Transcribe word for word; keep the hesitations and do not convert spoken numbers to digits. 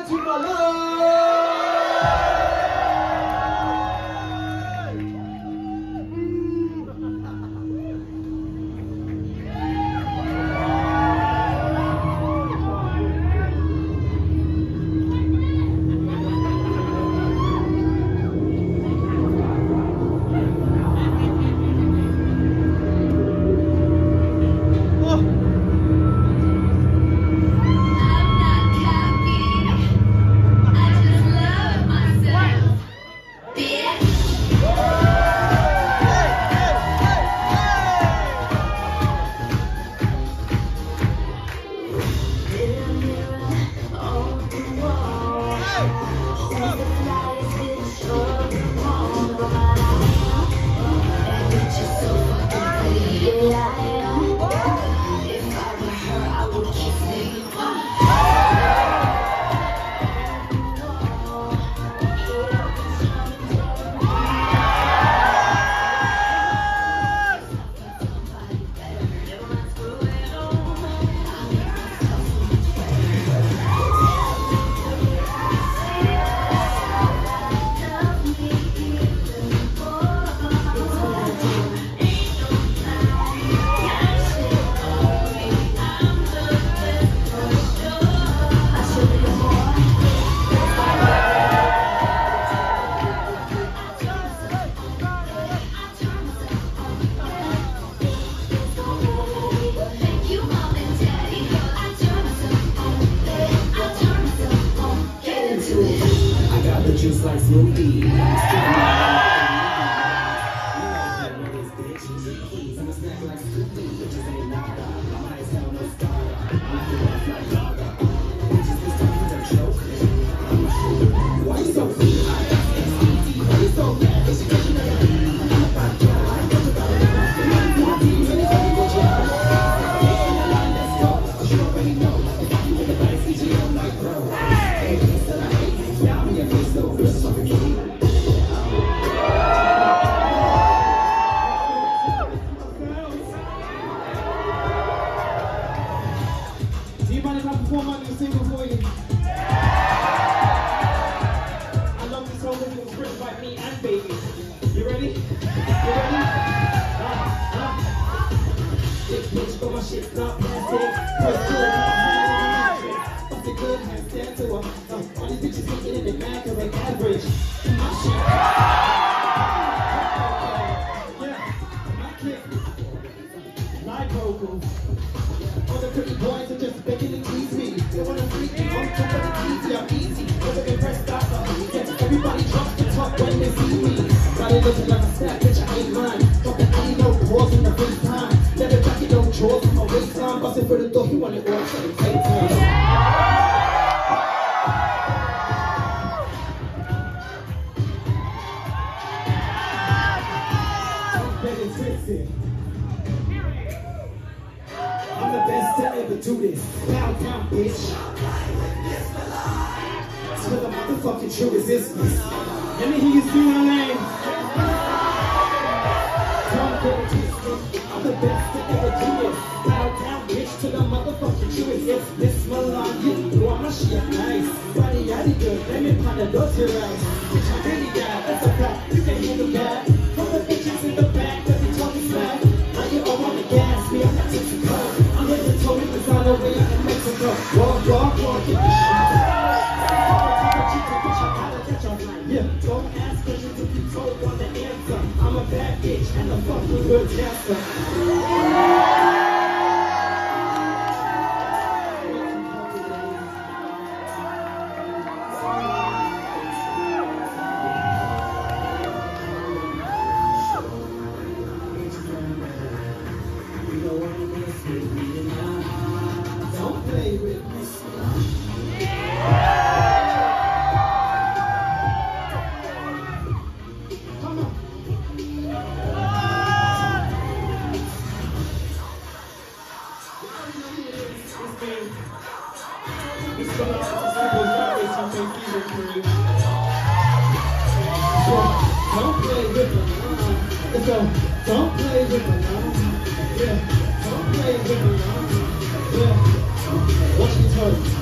Vanity Milan! Juice like smoothie. I'm a snack like Scoopy, bitches ain't nada. I'm high as hell, no starter. I'm feel like fly gaga. Bitches this time with a joke. Why you so cool? Why you so bad? It's because you never been. I'm a bad girl. I know about it. I'm a team. When it's only good job. In the line, let's go. Cause you already know. If you with the vice, E G, I'm like, bro. Hey, still I hate. Yeah, I'm in your face, though. Real suffocate. Perform my new single for you. I love this whole thing was written by me and baby. You ready? You ready? Uh, uh. Big bitch, but my shit's not plastic. First good, not What's the good? Handstand to her. Uh, all these bitches thinking in the man cause they average. My shit. Yeah, my kick. Live vocals. All the pretty boys are just begging to tease me. They wanna freak me on top of the easy, I'm easy. Never been pressed out, yeah, everybody drops the top when they see me. Got it looking like a snap, bitch, I ain't mine. Drop the alley, no pause in the first time. Never jacket, no chores on my waistline. Bustin' for the door, he want it all at the same time. Better twisted. I'm the best to ever do this. Bow down, bitch. To the motherfucking true resistance. Let me hear you scream my name. Don't get it twisted. I'm the best to ever do this. Bow down, bitch. To the motherfucking true resistance. Milan, you know I'm a shit nice. Body, yaddy good. Let me find a dirty right. Bitch, I really got. That's a fact. You can hear the bad. From the bitches in the back. That be talking smack. Now you all want to gas me. I'm not taking car. I'm here to tell me the sign away in Mexico. Walk, walk, walk, get the shit. Yeah, don't ask questions if you told on the answer. I'm a bad bitch and a fucking good dancer. Don't play with me. Come on. It's gonna be something for you. Don't play with me. Let's go. Don't play with me. Yeah. Don't play with me. Yeah. Watch me turn.